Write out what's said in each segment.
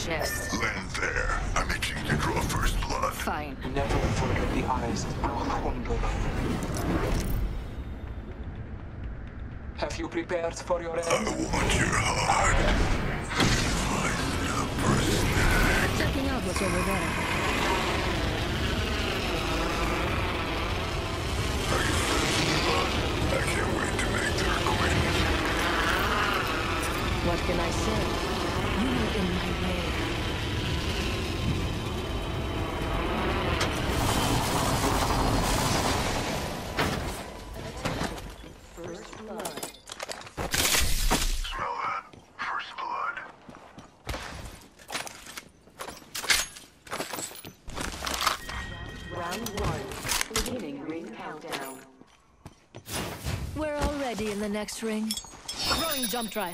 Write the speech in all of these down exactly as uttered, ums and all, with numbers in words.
chest. Land there. I'm itching to draw first blood. Fine. Never forget the eyes of Hunger. Have you prepared for your I end? want your heart. Find a person. Checking out what's over there. I can't wait to make their acquaintance. What can I say? You were in my way. First blood. Smell that? First blood. Round one. Beginning ring countdown. We're already in the next ring. Throwing jump drive.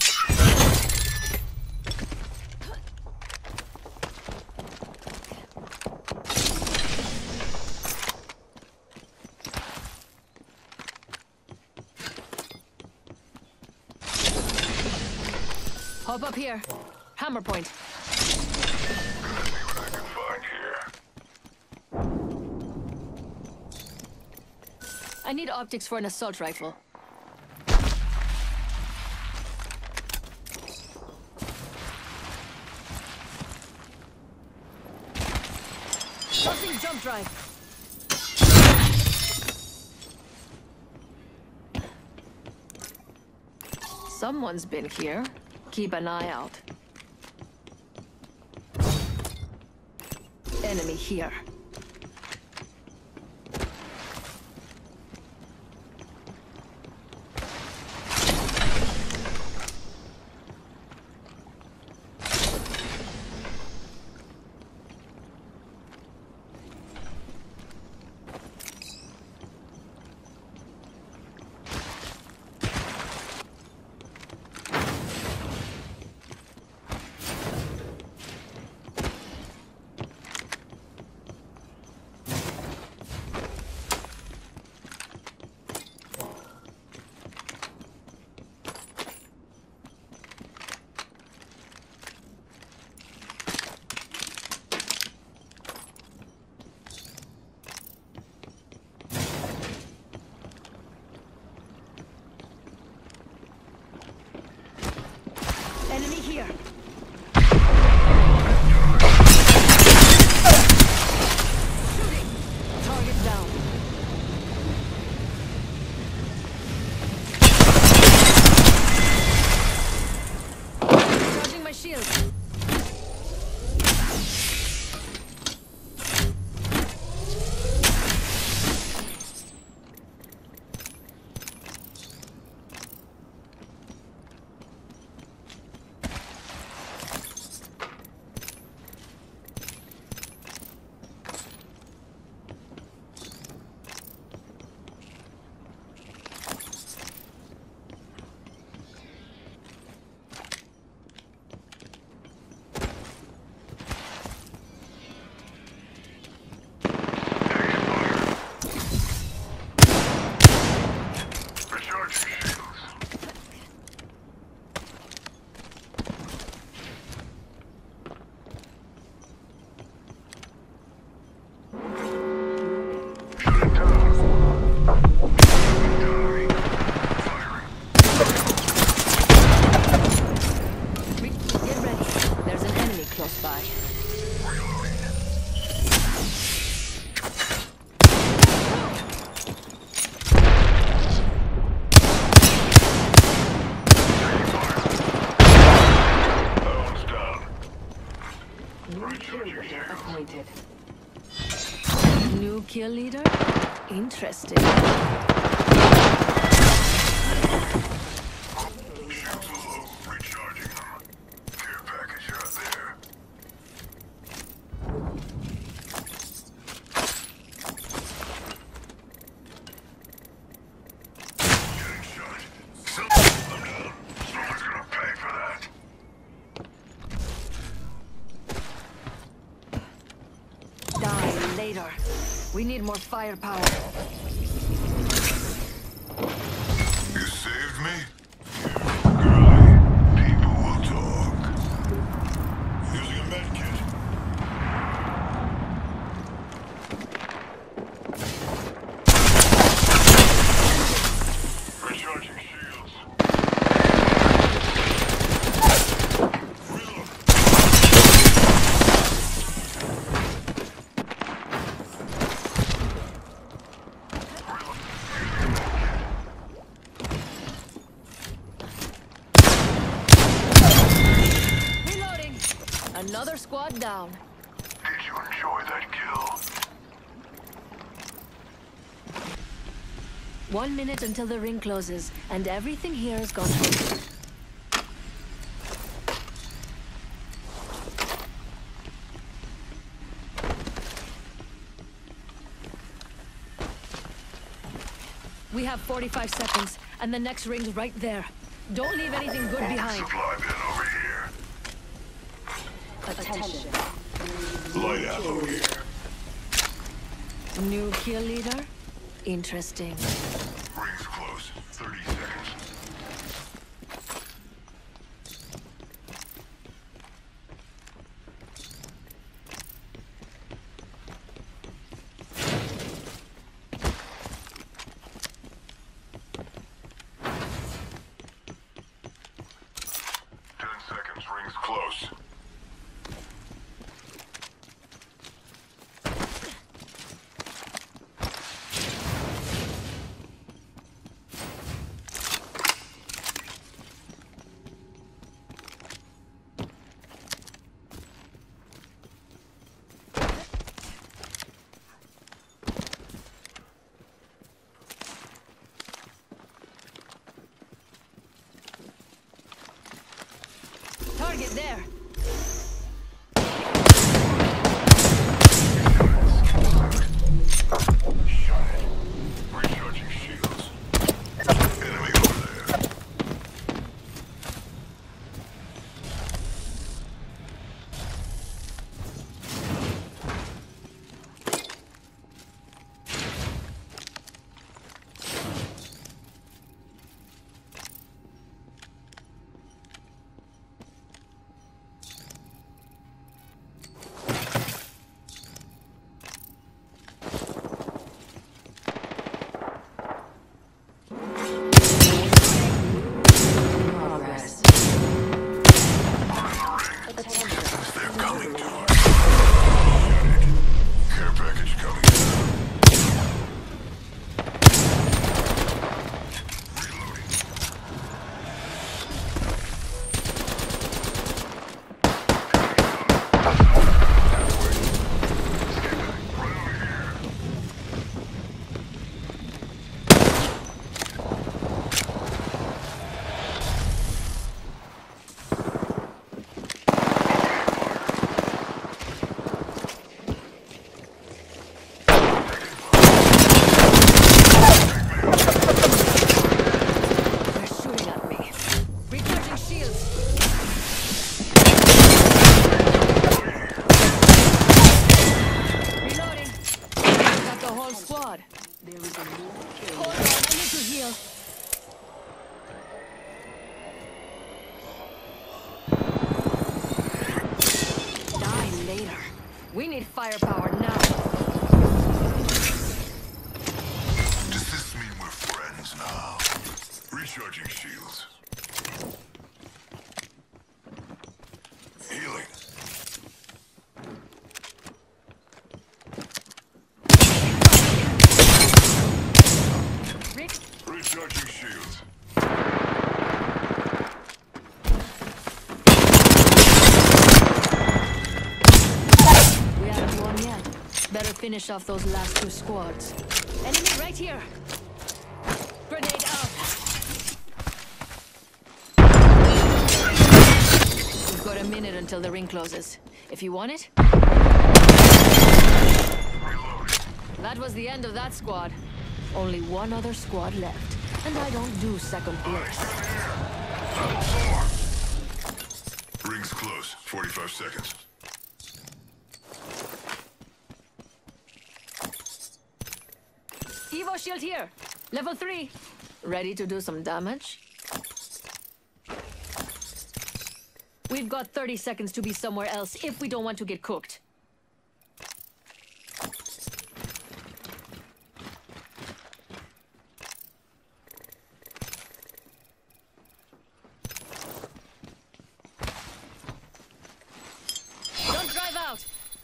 Hop up here. Hammer point. Gonna see what I can find here. I need optics for an assault rifle. Tossing jump drive. Someone's been here. Keep an eye out. Enemy here. Enemy here. Shooting. Target down. Charging my shield. Get ready. There's an enemy close by. New kill leader appointed. New kill leader? Interesting. Shields low. Recharging them. Care package out there. Getting shot. Some- I'm down. Someone's gonna pay for that. Die later. We need more firepower. You saved me? Girlie, people will talk. Using a med Another squad down. Did you enjoy that kill? One minute until the ring closes, and everything here is gone home. We have forty-five seconds, and the next ring's right there. Don't leave anything good behind. Supply bin over here. Attention. Light ammo here. New kill leader? Interesting. Rings close. thirty seconds. Ten seconds. Rings close. Target there. Shot it. Recharging shields. Enemy over there. Progress. They're coming to us. Shut it. Care package coming down. Reloading. Right over here. They're shooting at me. Recharging shields. Reloading. Got the whole squad. There is a new kill. Hold on, I need to heal. Die later. We need firepower now. Does this mean we're friends now? Recharging shields. Healing. Rick, Recharging shields. we haven't won yet. Better finish off those last two squads. Enemy right here. Grenade out. We've got a minute until the ring closes. If you want it, Reloading. that was the end of that squad. Only one other squad left, and I don't do second place. Rings close. forty-five seconds. Evo shield here. Level three. Ready to do some damage? We've got thirty seconds to be somewhere else if we don't want to get cooked. Don't drive out.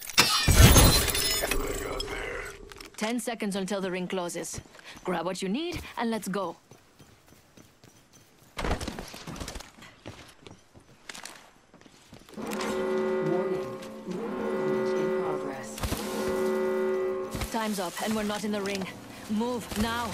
They got there. Ten seconds until the ring closes. Grab what you need and let's go. More time's up and we're not in the ring. Move, now.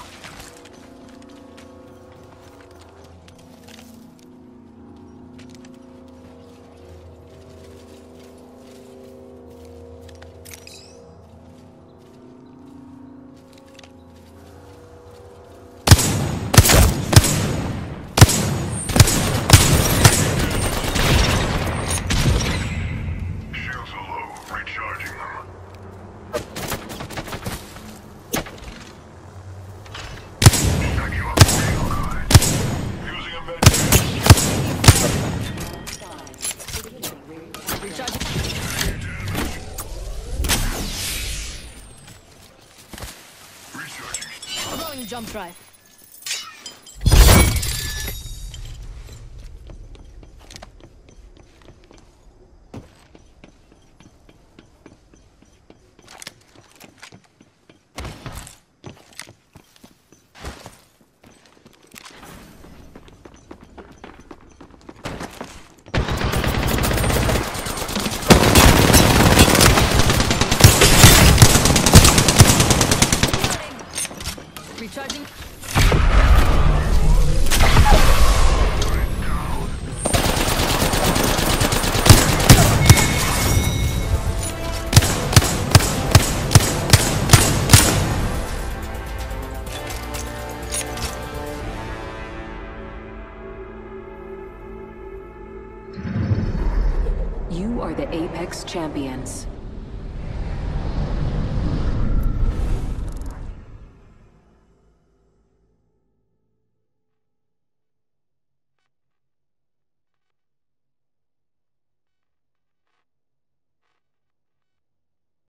Shields are low. Recharging them. Stack you up real good. Using a med Recharging. Recharging. Throwing jump drive. Recharging. You are the Apex Champions.